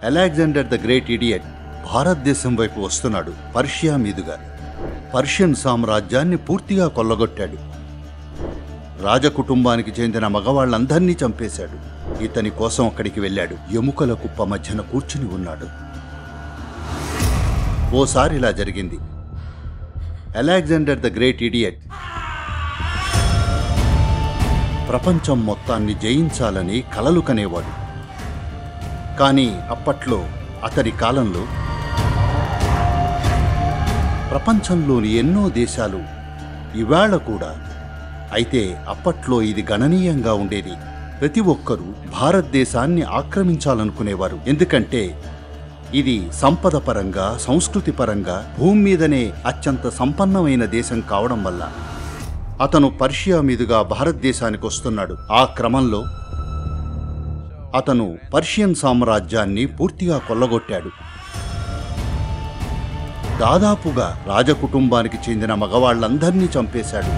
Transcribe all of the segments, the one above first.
Alexander the great idiot భారతదేశం వైపు వస్తున్నాడు. పర్షియా మీదుగా పర్షియన్ సామ్రాజ్యాన్ని పూర్తిగా కొల్లగొట్టాడు. రాజకుటుంబానికి చెందిన మగవాళ్లందర్నీ చంపేశాడు. ఇతని కోసం అక్కడికి వెళ్ళాడు. ఎముకల కుప్ప మధ్యన కూర్చుని ఉన్నాడు. ఓసారి ఇలా జరిగింది. అలెగ్జాండర్ ద గ్రేట్ ఇడియట్ ప్రపంచం మొత్తాన్ని జయించాలని కలలు కనేవాడు. కానీ అప్పట్లో అతడి కాలంలో ప్రపంచంలోని ఎన్నో దేశాలు ఇవాళ కూడా, అయితే అప్పట్లో ఇది గణనీయంగా ఉండేది. ప్రతి ఒక్కరూ భారతదేశాన్ని ఆక్రమించాలనుకునేవారు. ఎందుకంటే ఇది సంపద పరంగా, సంస్కృతి పరంగా భూమి మీదనే అత్యంత సంపన్నమైన దేశం కావడం వల్ల. అతను పర్షియా మీదుగా భారతదేశానికి వస్తున్నాడు. ఆ క్రమంలో అతను పర్షియన్ సామ్రాజ్యాన్ని పూర్తిగా కొల్లగొట్టాడు. దాదాపుగా రాజకుటుంబానికి చెందిన మగవాళ్లందర్నీ చంపేశాడు.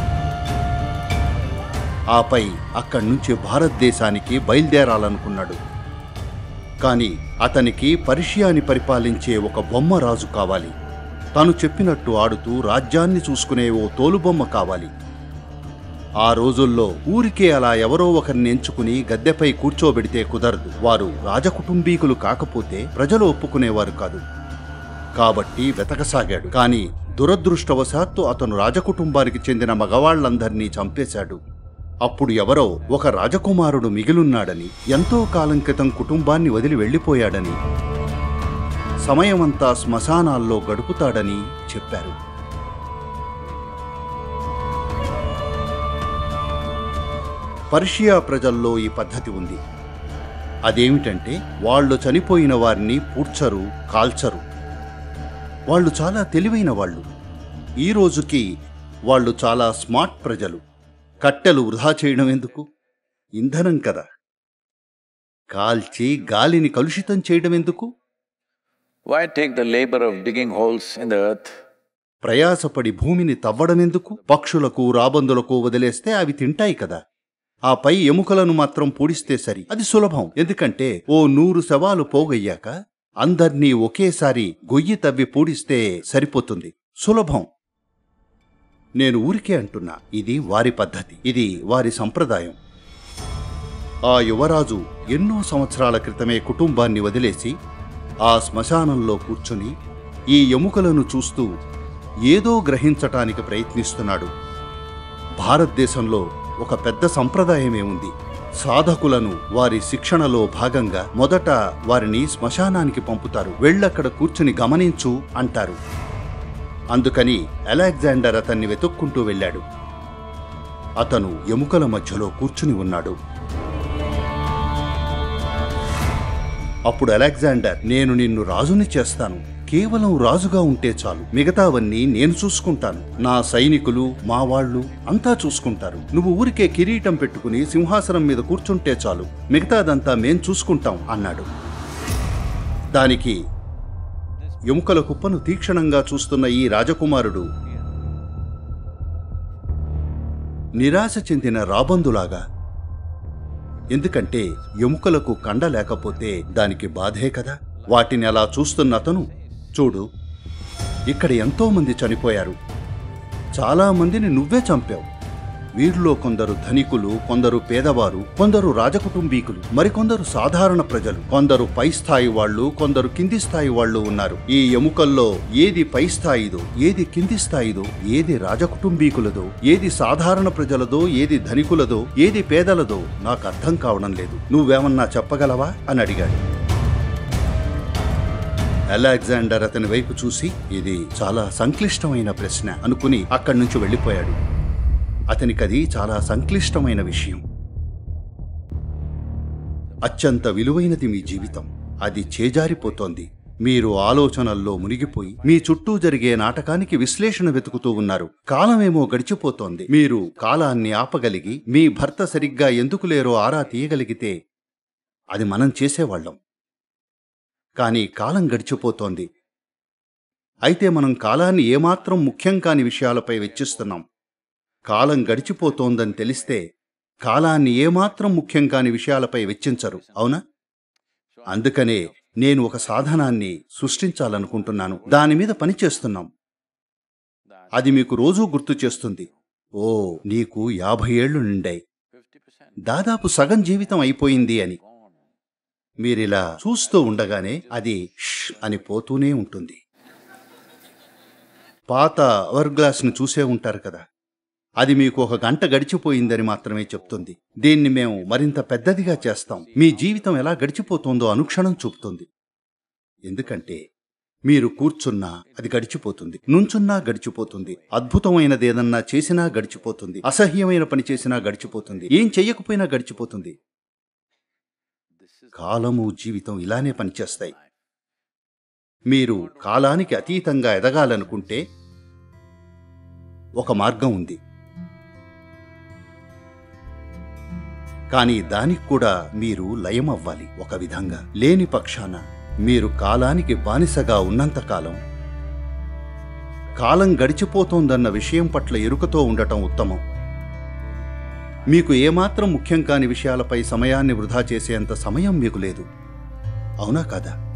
ఆపై అక్కడి నుంచి భారతదేశానికి బయలుదేరాలనుకున్నాడు. కానీ అతనికి పర్షియాని పరిపాలించే ఒక బొమ్మ రాజు కావాలి. తను చెప్పినట్టు ఆడుతూ రాజ్యాన్ని చూసుకునే ఓ తోలుబొమ్మ కావాలి. ఆ రోజుల్లో ఊరికే అలా ఎవరో ఒకరిని ఎంచుకుని గద్దెపై కూర్చోబెడితే కుదరదు. వారు రాజకుటుంబీకులు కాకపోతే ప్రజలు ఒప్పుకునేవారు కాదు. కాబట్టి వెతకసాగాడు. కానీ దురదృష్టవశాత్తు అతను రాజకుటుంబానికి చెందిన మగవాళ్లందర్నీ చంపేశాడు. అప్పుడు ఎవరో ఒక రాజకుమారుడు మిగిలున్నాడని, ఎంతో కాలం క్రితం కుటుంబాన్ని వదిలి వెళ్ళిపోయాడని, సమయమంతా శ్మశానాల్లో గడుపుతాడని చెప్పారు. పర్షియా ప్రజల్లో ఈ పద్ధతి ఉంది. అదేమిటంటే వాళ్ళు చనిపోయిన వారిని పూడ్చరు, కాల్చరు. వాళ్ళు చాలా తెలివైన వాళ్ళు. ఈ రోజుకి వాళ్ళు చాలా స్మార్ట్ ప్రజలు. కట్టెలు వృధా చేయడం ఎందుకు? ఇంధనం కదా. కాల్చి గాలిని కలుషితం చేయడం ఎందుకు? Why take the labor of digging holes in the earth? ప్రయాసపడి భూమిని తవ్వడమెందుకు? పక్షులకు, రాబందులకు వదిలేస్తే అవి తింటాయి కదా. ఆపై ఎముకలను మాత్రం పూడిస్తే సరి. అది సులభం. ఎందుకంటే ఓ 100 శవాలు పోగయ్యాక అందర్నీ ఒకేసారి గొయ్యి తవ్వి పూడిస్తే సరిపోతుంది. సులభం. నేను ఊరికే అంటున్నా. ఇది వారి పద్ధతి. ఇది వారి సంప్రదాయం. ఆ యువరాజు ఎన్నో సంవత్సరాల క్రితమే కుటుంబాన్ని వదిలేసి ఆ శ్మశానంలో కూర్చుని ఈ ఎముకలను చూస్తూ ఏదో గ్రహించటానికి ప్రయత్నిస్తున్నాడు. భారతదేశంలో ఒక పెద్ద సంప్రదాయమే ఉంది. సాధకులను వారి శిక్షణలో భాగంగా మొదట వారిని శ్మశానానికి పంపుతారు. వెళ్ళక్కడ కూర్చుని గమనించు అంటారు. అందుకని అలెగ్జాండర్ అతన్ని వెతుక్కుంటూ వెళ్ళాడు. అతను ఎముకల మధ్యలో కూర్చుని ఉన్నాడు. అప్పుడు అలెగ్జాండర్, నేను నిన్ను రాజుని చేస్తాను. కేవలం రాజుగా ఉంటే చాలు. మిగతావన్నీ నేను చూసుకుంటాను. నా సైనికులు, మా వాళ్ళు అంతా చూసుకుంటారు. నువ్వు ఊరికే కిరీటం పెట్టుకుని సింహాసనం మీద కూర్చుంటే చాలు. మిగతాదంతా మేం చూసుకుంటాం అన్నాడు. దానికి ఎముకల కుప్పను తీక్షణంగా చూస్తున్న ఈ రాజకుమారుడు నిరాశ చెందిన రాబందులాగా, ఎందుకంటే ఎముకలకు కండ లేకపోతే దానికి బాధే కదా. వాటిని అలా చూస్తున్న అతను, చూడు, ఇక్కడ ఎంతో మంది చనిపోయారు. చాలా మందిని నువ్వే చంపావు. వీరిలో కొందరు ధనికులు, కొందరు పేదవారు, కొందరు రాజకుటుంబీకులు, మరికొందరు సాధారణ ప్రజలు, కొందరు పై స్థాయి వాళ్ళు, కొందరు కింది స్థాయి వాళ్ళు ఉన్నారు. ఈ ఎముకల్లో ఏది పై స్థాయిదో, ఏది కింది స్థాయిదో, ఏది రాజకుటుంబీకులదో, ఏది సాధారణ ప్రజలదో, ఏది ధనికులదో, ఏది పేదలదో నాకు అర్థం కావడం లేదు. నువ్వేమన్నా చెప్పగలవా అని అడిగాడు. అలెగ్జాండర్ అతని వైపు చూసి, ఇది చాలా సంక్లిష్టమైన ప్రశ్న అనుకుని అక్కడి నుంచి వెళ్ళిపోయాడు. అతనికది చాలా సంక్లిష్టమైన విషయం. అత్యంత విలువైనది మీ జీవితం. అది చేజారిపోతోంది. మీరు ఆలోచనల్లో మునిగిపోయి మీ చుట్టూ జరిగే నాటకానికి విశ్లేషణ వెతుకుతూ ఉన్నారు. కాలమేమో గడిచిపోతోంది. మీరు కాలాన్ని ఆపగలిగి మీ భర్త సరిగ్గా ఎందుకు లేరో ఆరా తీయగలిగితే అది మనం చేసేవాళ్ళం. కానీ కాలం గడిచిపోతోంది. అయితే మనం కాలాన్ని ఏమాత్రం ముఖ్యం కాని విషయాలపై వెచ్చిస్తున్నాం. కాలం గడిచిపోతోందని తెలిస్తే కాలాన్ని ఏమాత్రం ముఖ్యం కాని విషయాలపై వెచ్చించరు, అవునా? అందుకనే నేను ఒక సాధనాన్ని సృష్టించాలనుకుంటున్నాను, దానిమీద పనిచేస్తున్నాం. అది మీకు రోజూ గుర్తు చేస్తుంది, ఓ నీకు 50 ఏళ్లు నిండాయి, దాదాపు సగం జీవితం అయిపోయింది అని. మీరిలా చూస్తూ ఉండగానే అది ష్ అని పోతూనే ఉంటుంది. పాత అవర్ గ్లాస్ను చూసే ఉంటారు కదా, అది మీకు 1 గంట గడిచిపోయిందని మాత్రమే చెప్తుంది. దీన్ని మేము మరింత పెద్దదిగా చేస్తాం, మీ జీవితం ఎలా గడిచిపోతుందో అనుక్షణం చూపుతుంది. ఎందుకంటే మీరు కూర్చున్నా అది గడిచిపోతుంది, నుంచున్నా గడిచిపోతుంది, అద్భుతమైనదేదన్నా చేసినా గడిచిపోతుంది, అసహ్యమైన పని చేసినా గడిచిపోతుంది, ఏం చెయ్యకపోయినా గడిచిపోతుంది. కాలము, జీవితం ఇలానే పనిచేస్తాయి. మీరు కాలానికి అతీతంగా ఎదగాలనుకుంటే ఒక మార్గం ఉంది, కానీ దానికి కూడా మీరు లయం అవ్వాలి ఒక విధంగా. లేని పక్షాన మీరు కాలానికి బానిసగా ఉన్నంతకాలం కాలం గడిచిపోతోందన్న విషయం పట్ల ఎరుకతో ఉండటం ఉత్తమం. మీకు ఏమాత్రం ముఖ్యం కాని విషయాలపై సమయాన్ని వృధా చేసేంత సమయం మీకు లేదు, అవునా కాదా?